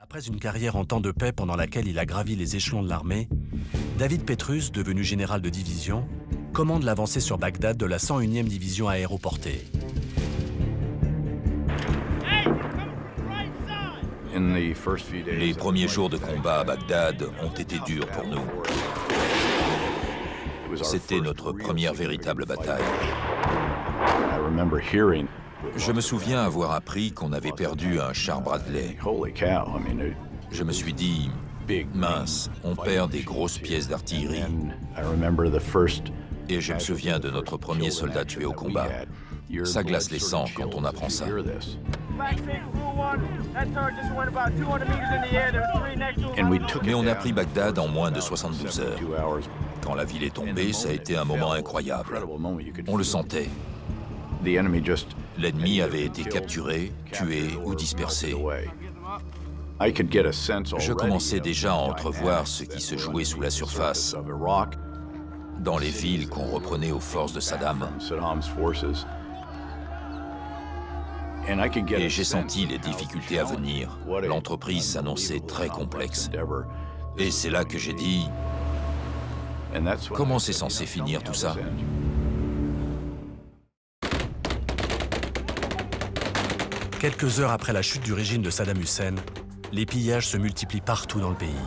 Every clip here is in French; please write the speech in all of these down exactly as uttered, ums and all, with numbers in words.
Après une carrière en temps de paix pendant laquelle il a gravi les échelons de l'armée, David Petrus, devenu général de division, commande l'avancée sur Bagdad de la cent unième division aéroportée. Les premiers jours de combat à Bagdad ont été durs pour nous. C'était notre première véritable bataille. Je me souviens avoir appris qu'on avait perdu un char Bradley. Je me suis dit, mince, on perd des grosses pièces d'artillerie. Et je me souviens de notre premier soldat tué au combat. Ça glace les sangs quand on apprend ça. Mais on a pris Bagdad en moins de soixante-douze heures. Quand la ville est tombée, ça a été un moment incroyable. On le sentait. L'ennemi avait été capturé, tué ou dispersé. Je commençais déjà à entrevoir ce qui se jouait sous la surface, dans les villes qu'on reprenait aux forces de Saddam. Et j'ai senti les difficultés à venir. L'entreprise s'annonçait très complexe. Et c'est là que j'ai dit, comment c'est censé finir tout ça? Quelques heures après la chute du régime de Saddam Hussein, les pillages se multiplient partout dans le pays.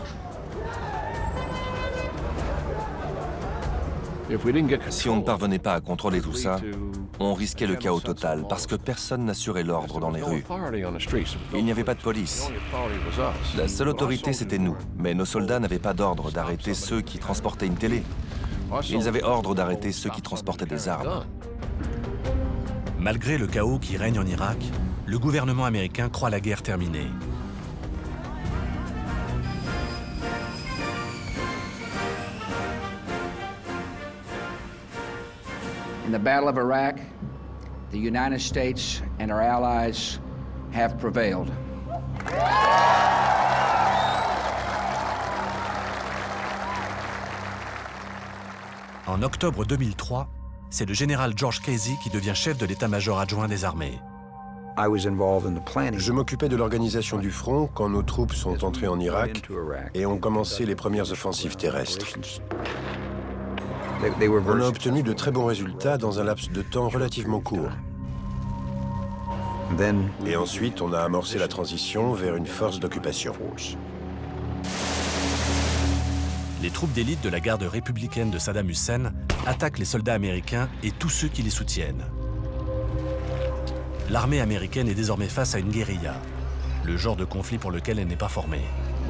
Si on ne parvenait pas à contrôler tout ça, on risquait le chaos total parce que personne n'assurait l'ordre dans les rues. Il n'y avait pas de police. La seule autorité, c'était nous. Mais nos soldats n'avaient pas d'ordre d'arrêter ceux qui transportaient une télé. Ils avaient ordre d'arrêter ceux qui transportaient des armes. Malgré le chaos qui règne en Irak, le gouvernement américain croit la guerre terminée. In the Battle of Iraq, the United States and our allies have prevailed. En octobre deux mille trois, c'est le général George Casey qui devient chef de l'état-major adjoint des armées. Je m'occupais de l'organisation du front quand nos troupes sont entrées en Irak et ont commencé les premières offensives terrestres. On a obtenu de très bons résultats dans un laps de temps relativement court. Et ensuite, on a amorcé la transition vers une force d'occupation. Les troupes d'élite de la garde républicaine de Saddam Hussein attaquent les soldats américains et tous ceux qui les soutiennent. L'armée américaine est désormais face à une guérilla, le genre de conflit pour lequel elle n'est pas formée.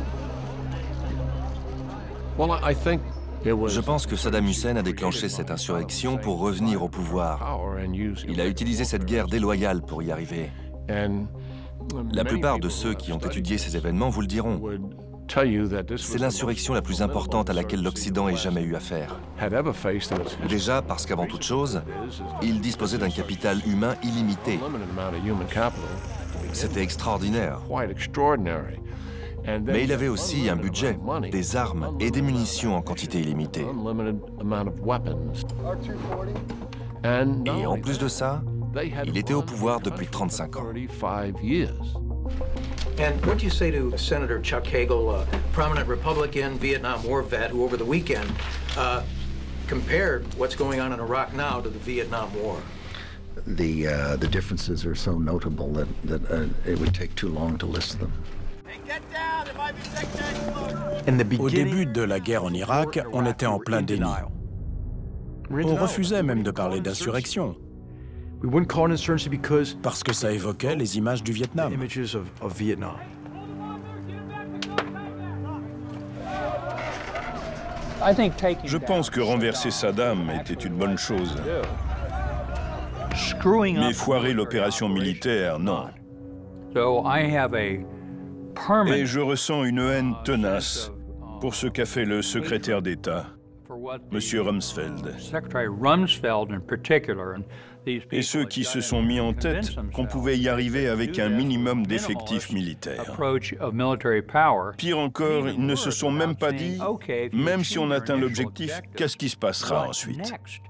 Je pense que Saddam Hussein a déclenché cette insurrection pour revenir au pouvoir. Il a utilisé cette guerre déloyale pour y arriver. La plupart de ceux qui ont étudié ces événements vous le diront. C'est l'insurrection la plus importante à laquelle l'Occident ait jamais eu affaire. Déjà parce qu'avant toute chose, il disposait d'un capital humain illimité. C'était extraordinaire. Mais il avait aussi un budget, des armes et des munitions en quantité illimitée. Et en plus de ça, il était au pouvoir depuis trente-cinq ans. And what do you say to Senator Chuck Hagel, a prominent Republican Vietnam War vet who over the weekend uh, compared what's going on in Iraq now to the Vietnam War? The, uh, the differences are so notable that, that uh, it would take too long to list them. Au début de la guerre en Irak, on était en plein déni. On refusait même de parler d'insurrection, parce que ça évoquait les images du Vietnam. Je pense que renverser Saddam était une bonne chose. Mais foirer l'opération militaire, non. Et je ressens une haine tenace pour ce qu'a fait le secrétaire d'État, M. Rumsfeld, et ceux qui se sont mis en tête qu'on pouvait y arriver avec un minimum d'effectifs militaires. Pire encore, ils ne se sont même pas dit, même si on atteint l'objectif, qu'est-ce qui se passera ensuite?